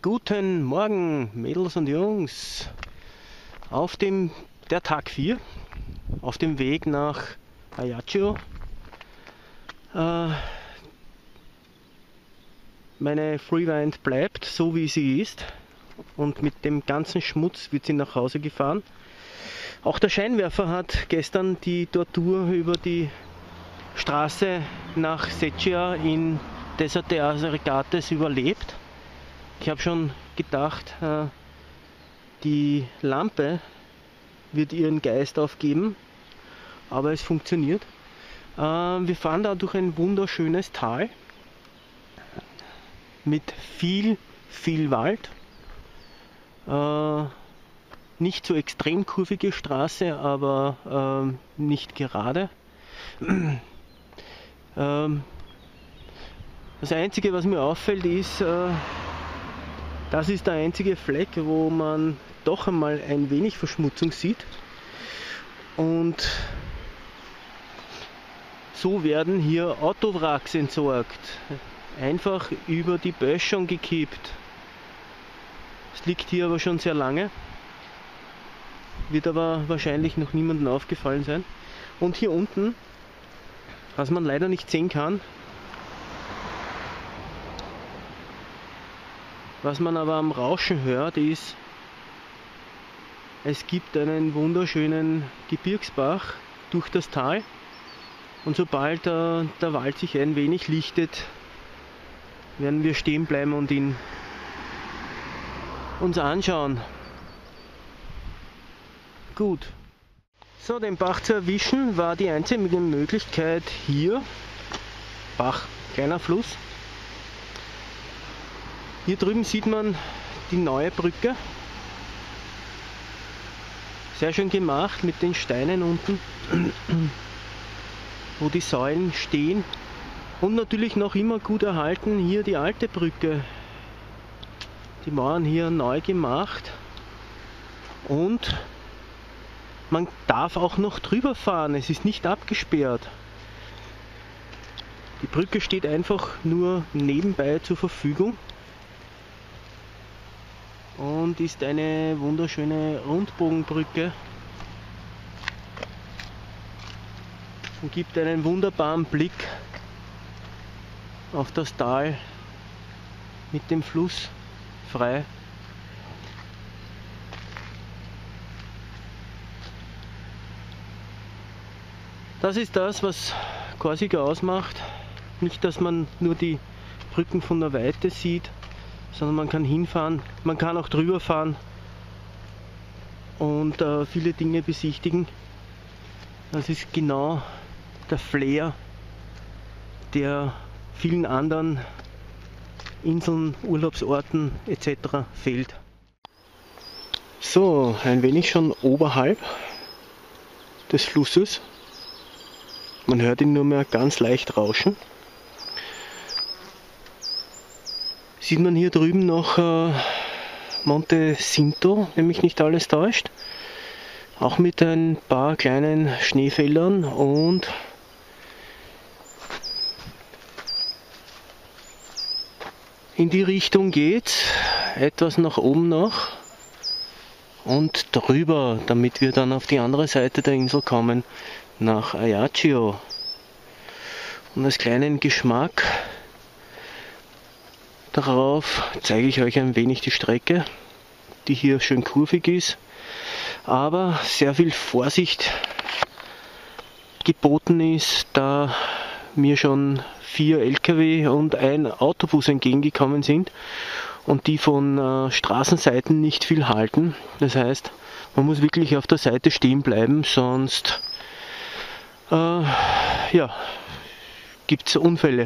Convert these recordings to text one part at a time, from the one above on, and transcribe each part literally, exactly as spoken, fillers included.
Guten Morgen, Mädels und Jungs. Auf dem der Tag vier, auf dem Weg nach Ajaccio. Äh, meine Freewind bleibt so wie sie ist und mit dem ganzen Schmutz wird sie nach Hause gefahren. Auch der Scheinwerfer hat gestern die Tortur über die Straße nach Secchia in Desert de Azeregates überlebt. Ich habe schon gedacht, die Lampe wird ihren Geist aufgeben, aber es funktioniert. Wir fahren da durch ein wunderschönes Tal mit viel, viel Wald. Nicht so extrem kurvige Straße, aber nicht gerade. Das Einzige, was mir auffällt, ist, das ist der einzige Fleck, wo man doch einmal ein wenig Verschmutzung sieht. Und so werden hier Autowracks entsorgt. Einfach über die Böschung gekippt. Es liegt hier aber schon sehr lange. Wird aber wahrscheinlich noch niemandem aufgefallen sein. Und hier unten, was man leider nicht sehen kann, was man aber am Rauschen hört, ist, es gibt einen wunderschönen Gebirgsbach durch das Tal. Und sobald äh, der Wald sich ein wenig lichtet, werden wir stehen bleiben und ihn uns anschauen. Gut. So, den Bach zu erwischen war die einzige Möglichkeit hier. Bach, kleiner Fluss. Hier drüben sieht man die neue Brücke. Sehr schön gemacht mit den Steinen unten, wo die Säulen stehen. Und natürlich noch immer gut erhalten hier die alte Brücke. Die Mauern hier neu gemacht. Und man darf auch noch drüber fahren, es ist nicht abgesperrt. Die Brücke steht einfach nur nebenbei zur Verfügung und ist eine wunderschöne Rundbogenbrücke und gibt einen wunderbaren Blick auf das Tal mit dem Fluss frei. Das ist das, was Korsika ausmacht. Nicht, dass man nur die Brücken von der Weite sieht, sondern man kann hinfahren, man kann auch drüber fahren und äh, viele Dinge besichtigen. Das ist genau der Flair, der vielen anderen Inseln, Urlaubsorten et cetera fehlt. So, ein wenig schon oberhalb des Flusses. Man hört ihn nur mehr ganz leicht rauschen. Sieht man hier drüben noch äh, Monte Cinto, wenn mich nicht alles täuscht. Auch mit ein paar kleinen Schneefeldern und in die Richtung geht's, etwas nach oben noch und drüber, damit wir dann auf die andere Seite der Insel kommen, nach Ajaccio. Und als kleinen Geschmack darauf zeige ich euch ein wenig die Strecke, die hier schön kurvig ist, aber sehr viel Vorsicht geboten ist, da mir schon vier L K W und ein Autobus entgegengekommen sind und die von äh, Straßenseiten nicht viel halten. Das heißt, man muss wirklich auf der Seite stehen bleiben, sonst äh, ja, gibt es Unfälle.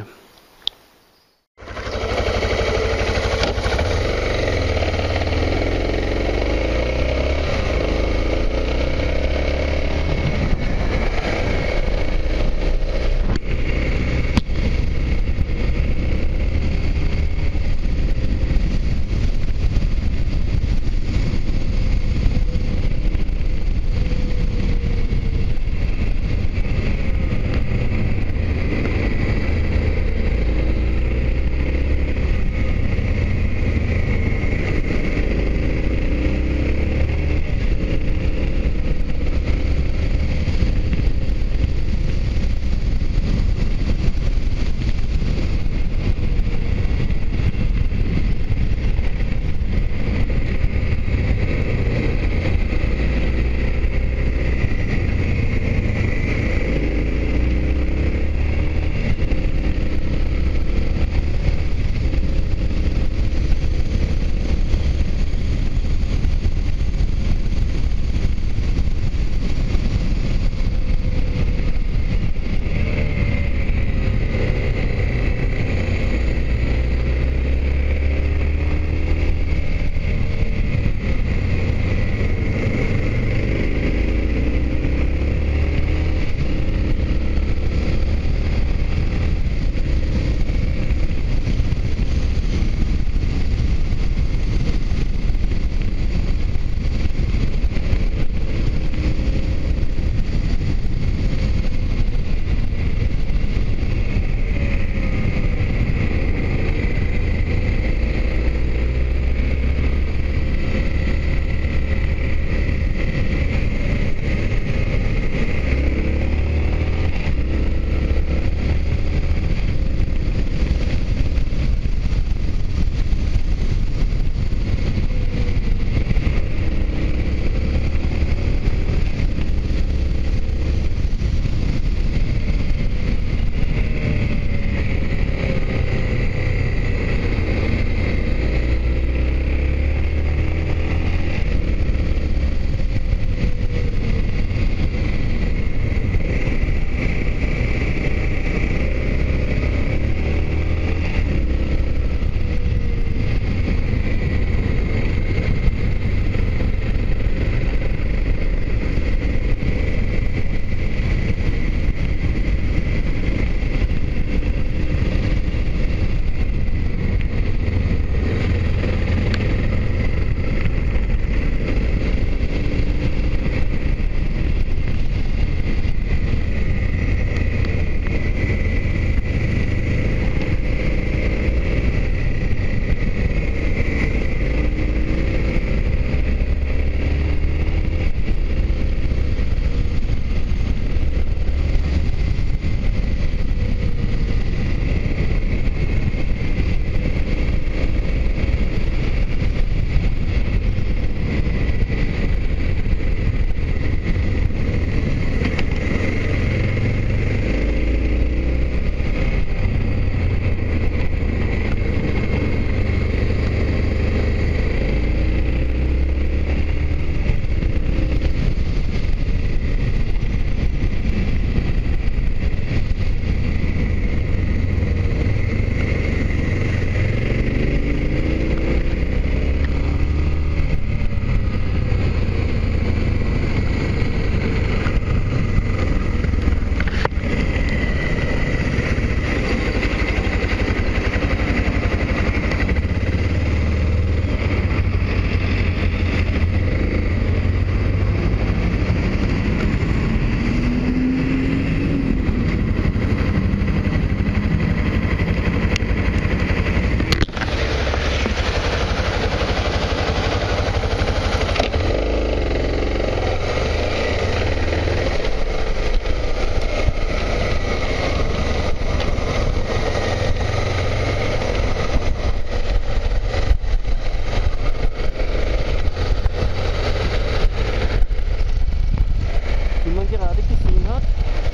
gesehen hat.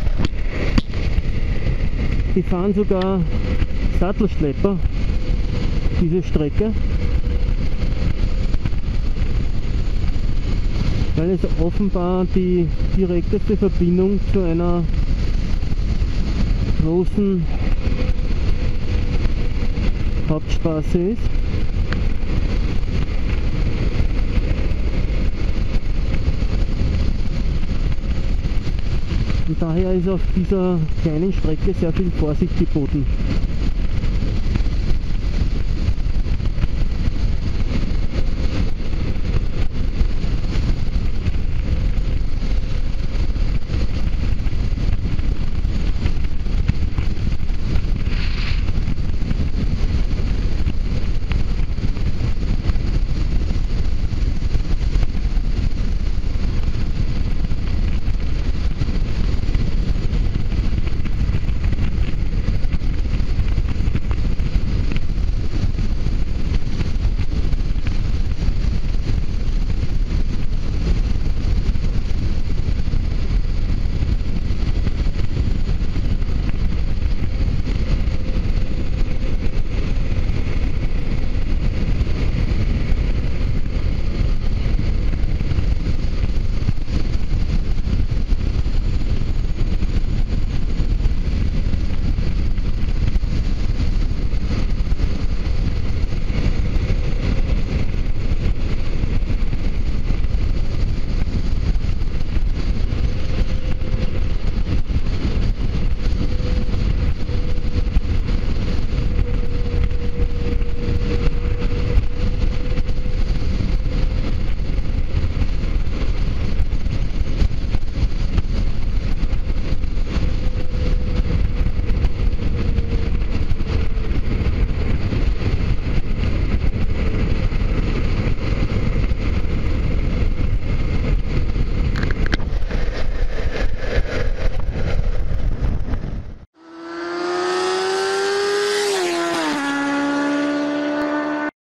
Die fahren sogar Sattelschlepper diese Strecke, weil es offenbar die direkteste Verbindung zu einer großen Hauptstraße ist. Und daher ist auf dieser kleinen Strecke sehr viel Vorsicht geboten.